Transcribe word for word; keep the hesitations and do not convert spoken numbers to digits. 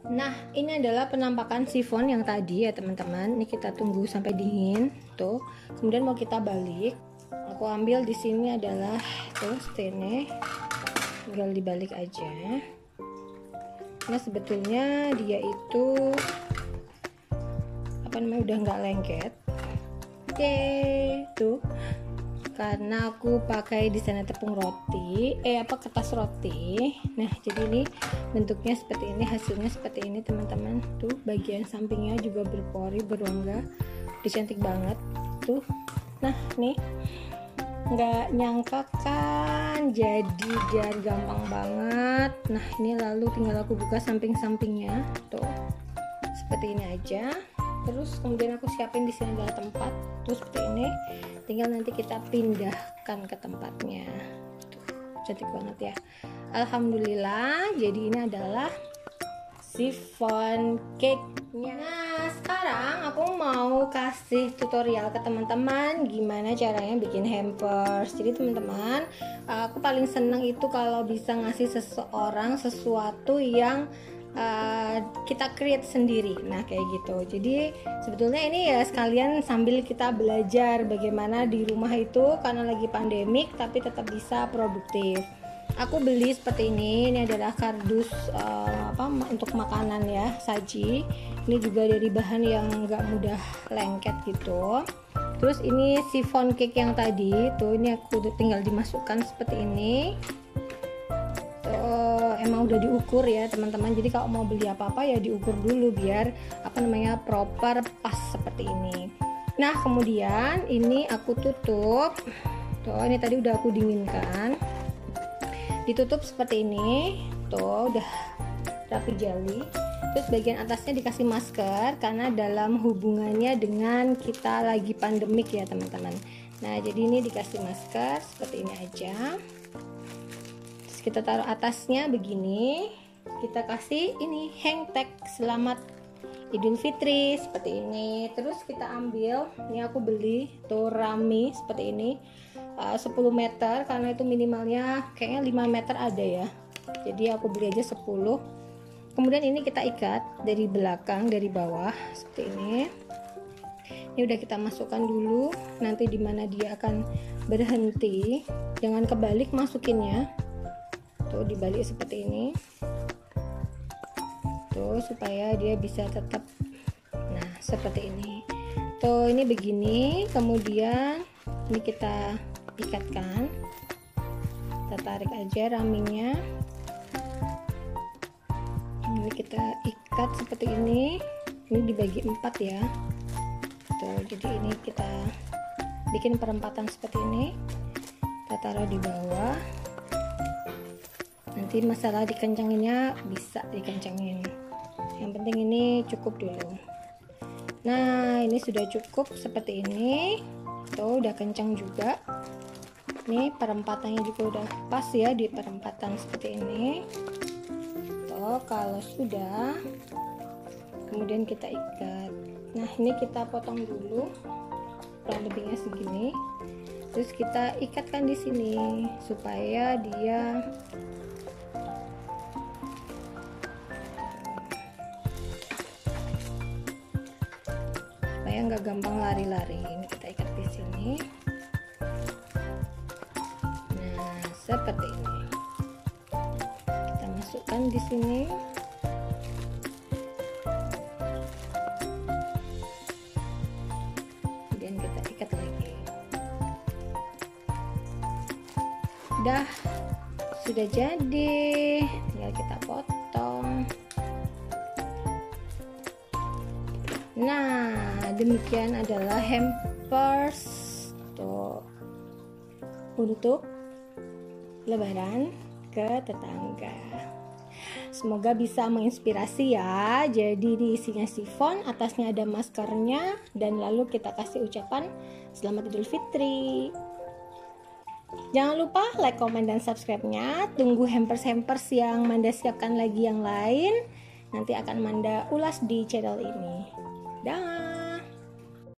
Nah, ini adalah penampakan sifon yang tadi ya teman-teman. Ini kita tunggu sampai dingin tuh. Kemudian mau kita balik. Aku ambil di sini adalah tuh stene. Tinggal dibalik aja. Nah, sebetulnya dia itu apa namanya udah nggak lengket. Oke, tuh. Karena aku pakai di sana tepung roti, eh apa kertas roti. Nah, jadi ini bentuknya seperti ini, hasilnya seperti ini teman-teman. Tuh bagian sampingnya juga berpori, berongga, udah cantik banget tuh. Nah, nih nggak nyangka kan, jadi dan gampang banget. Nah, ini lalu tinggal aku buka samping-sampingnya tuh seperti ini aja. Terus kemudian aku siapin di sini adalah tempat, terus seperti ini. Tinggal nanti kita pindahkan ke tempatnya. Tuh, cantik banget ya. Alhamdulillah. Jadi ini adalah chiffon cake-nya. Nah, sekarang aku mau kasih tutorial ke teman-teman gimana caranya bikin hampers. Jadi teman-teman, aku paling seneng itu kalau bisa ngasih seseorang sesuatu yang Uh, kita create sendiri. Nah, kayak gitu. Jadi sebetulnya ini ya sekalian sambil kita belajar bagaimana di rumah itu karena lagi pandemik tapi tetap bisa produktif. Aku beli seperti ini. Ini adalah kardus uh, apa untuk makanan ya, saji. Ini juga dari bahan yang enggak mudah lengket gitu. Terus ini chiffon cake yang tadi tuh, ini aku tinggal dimasukkan seperti ini. Emang udah diukur ya teman-teman, jadi kalau mau beli apa-apa ya diukur dulu biar apa namanya proper pas seperti ini. Nah, kemudian ini aku tutup tuh, ini tadi udah aku dinginkan, ditutup seperti ini tuh, udah rapi jali. Terus bagian atasnya dikasih masker karena dalam hubungannya dengan kita lagi pandemik ya teman-teman. Nah, jadi ini dikasih masker seperti ini aja. Kita taruh atasnya begini, kita kasih ini hang tag selamat Idul Fitri seperti ini. Terus kita ambil, ini aku beli tuh rami seperti ini uh, sepuluh meter karena itu minimalnya kayaknya lima meter ada ya, jadi aku beli aja sepuluh. Kemudian ini kita ikat dari belakang, dari bawah seperti ini. Ini udah kita masukkan dulu, nanti dimana dia akan berhenti, jangan kebalik masukinnya tuh, dibalik seperti ini tuh supaya dia bisa tetap, nah seperti ini tuh, ini begini. Kemudian ini kita ikatkan, kita tarik aja raminya, ini kita ikat seperti ini. Ini dibagi empat ya tuh, jadi ini kita bikin perempatan seperti ini, kita taruh di bawah. Nanti masalah dikencenginnya bisa dikencengin, yang penting ini cukup dulu. Nah, ini sudah cukup seperti ini tuh, udah kencang juga. Ini perempatannya juga udah pas ya di perempatan seperti ini tuh. Kalau sudah, kemudian kita ikat. Nah, ini kita potong dulu kurang lebihnya segini, terus kita ikatkan di sini supaya dia supaya nggak gampang lari-lari. Ini kita ikat di sini. Nah, seperti ini. Kita masukkan di sini. Kemudian kita ikat lagi. Dah, sudah jadi. Tinggal kita potong. Nah, demikian adalah hampers tuh untuk lebaran ke tetangga. Semoga bisa menginspirasi ya. Jadi di isinya sifon, atasnya ada maskernya, dan lalu kita kasih ucapan Selamat Idul Fitri. Jangan lupa like, comment, dan subscribe-nya. Tunggu hampers-hampers yang Manda siapkan lagi yang lain. Nanti akan Manda ulas di channel ini. Dah.